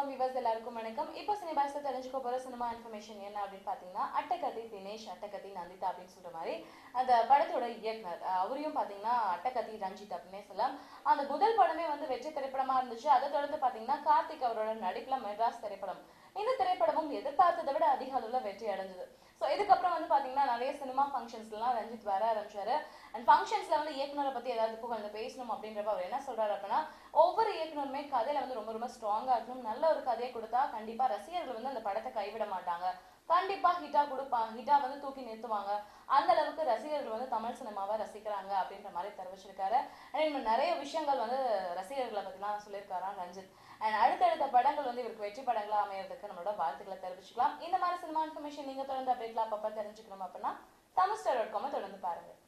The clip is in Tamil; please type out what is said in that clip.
வணக்கம் விவர்ஸ் எல்லாருக்கும் வணக்கம். இப்போ சினிபாஸ்ல தெரிஞ்சுக்க போற சினிமா இன்ஃபர்மேஷன் என்ன அப்படின்னு பாத்தீங்கன்னா, அட்டகத்தி தினேஷ், அட்டகத்தி நந்திதா அப்படின்னு சொல்ற மாதிரி அந்த படத்தோட இயக்குனர் அவரையும் பாத்தீங்கன்னா அட்டகத்தி ரஞ்சித் அப்படின்னே சொல்லலாம். அந்த முதல் படமே வந்து வெற்றி திரைப்படமா இருந்துச்சு. அதை தொடர்ந்து பாத்தீங்கன்னா கார்த்திக் அவரோட நடிப்புல மெட்ராஸ் திரைப்படம், இந்த திரைப்படமும் எதிர்பார்த்ததை விட அதிக அளவுல வெற்றி அடைஞ்சது. ஸோ இதுக்கப்புறம் வந்து பாத்தீங்கன்னா நிறைய சினிமா ஃபங்க்ஷன்ஸ்லாம் ரஞ்சித் வர ஆரம்பிச்சாரு. அண்ட் ஃபங்க்ஷன்ஸ்ல வந்து இயக்குனரை பத்தி ஏதாவது புகழ்ந்து பேசணும் அப்படின்றப்ப அவர் என்ன சொல்றாரு அப்படின்னா, ஒவ்வொரு இயக்குனருமே கதையில வந்து ரொம்ப ரொம்ப ஸ்ட்ராங்கா இருக்கணும். நல்ல ஒரு கதையை கொடுத்தா கண்டிப்பா ரசிகர்கள் வந்து அந்த படத்தை கைவிட மாட்டாங்க. கண்டிப்பா ஹிட்டா கொடுப்பாங்க, ஹிட்டா வந்து தூக்கி நிறுத்துவாங்க. அந்த அளவுக்கு ரசிகர்கள் வந்து தமிழ் சினிமாவை ரசிக்கிறாங்க அப்படின்ற மாதிரி தெரிவிச்சிருக்காரு. அண்ட் இன்னும் நிறைய விஷயங்கள் வந்து ரசிகர்களை பத்திலாம் சொல்லியிருக்காராம் ரஞ்சித். அண்ட் அடுத்தடுத்த படங்கள் வந்து இவருக்கு வெற்றி படங்களா அமையறதுக்கு நம்மளோட வாழ்த்துக்களை தெரிவிச்சுக்கலாம். இந்த மாதிரி சினிமா இன்ஃபர்மேஷன் நீங்க தொடர்ந்து அப்டேட்லாம் அப்பப்ப தெரிஞ்சுக்கணும் அப்படின்னா தமிழ்ஸ்டார்.com தொடர்ந்து பாருங்க.